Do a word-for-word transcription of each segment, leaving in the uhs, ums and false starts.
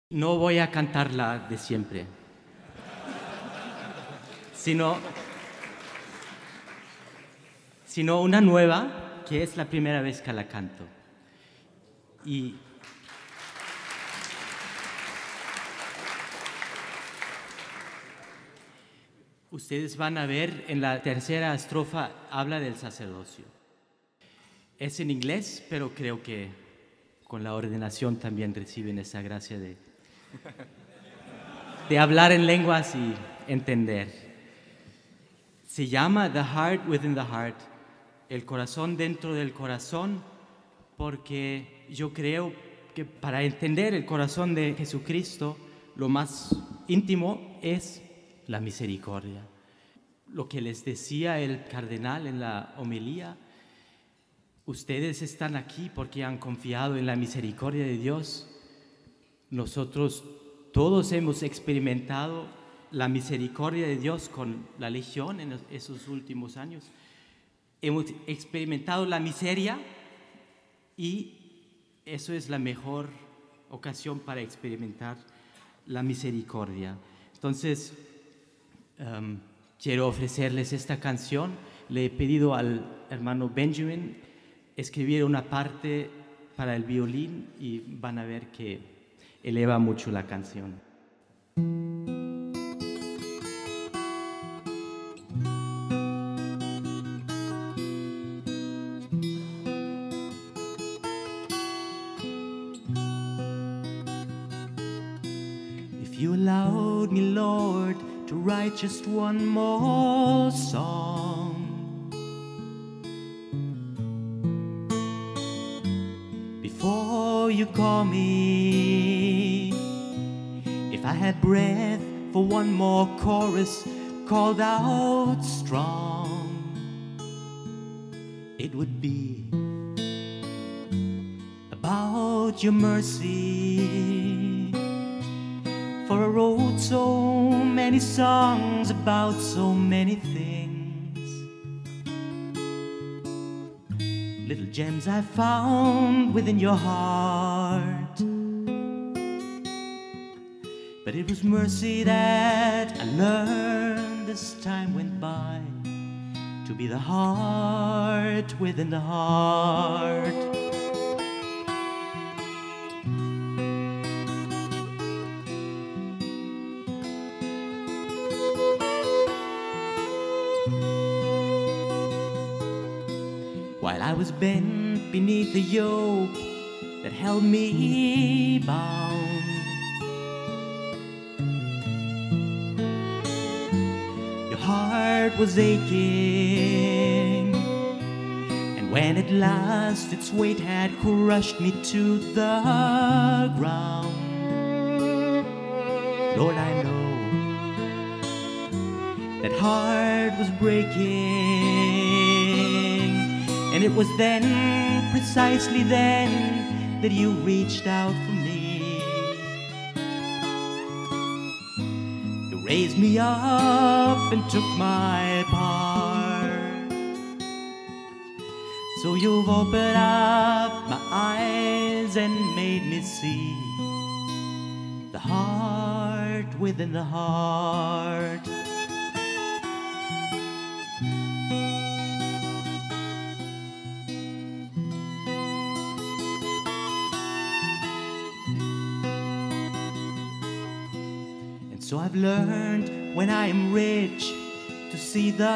No voy a cantar la de siempre, sino, sino una nueva, que es la primera vez que la canto. Y ustedes van a ver, en la tercera estrofa habla del sacerdocio. Es en inglés, pero creo que con la ordenación también reciben esa gracia de, de hablar en lenguas y entender. Se llama The Heart Within the Heart, el corazón dentro del corazón, porque yo creo que para entender el corazón de Jesucristo, lo más íntimo es la misericordia. Lo que les decía el cardenal en la homilía, ustedes están aquí porque han confiado en la misericordia de Dios. Nosotros todos hemos experimentado la misericordia de Dios con la Legión en esos últimos años. Hemos experimentado la miseria y eso es la mejor ocasión para experimentar la misericordia. Entonces, um, quiero ofrecerles esta canción. Le he pedido al hermano Benjamin escribir una parte para el violín y van a ver que eleva mucho la canción. If you allowed me, Lord, to write just one more song, before you call me, if I had breath for one more chorus called out strong, it would be about your mercy. For I wrote so many songs about so many things, little gems I found within your heart. But it was mercy that I learned as time went by, to be the heart within the heart. While I was bent beneath the yoke that held me bound, your heart was aching, and when at last its weight had crushed me to the ground, Lord, I know that heart was breaking. And it was then, precisely then, that you reached out for me. You raised me up and took my part. So you've opened up my eyes and made me see the heart within the heart. So I've learned when I am rich to see the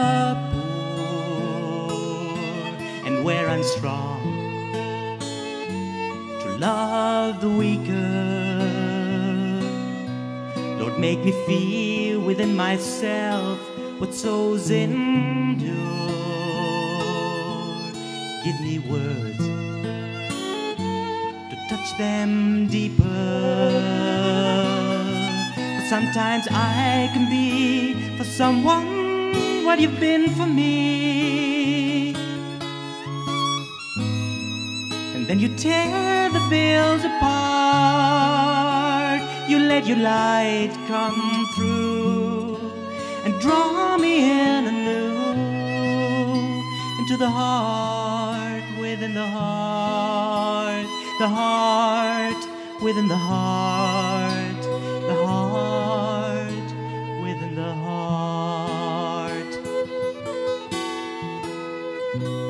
poor, and where I'm strong to love the weaker. Lord, make me feel within myself what souls endure. Give me words to touch them deeper. Sometimes I can be for someone what you've been for me. And then you tear the veils apart. You let your light come through and draw me in anew into the heart within the heart, the heart within the heart, the heart within the heart.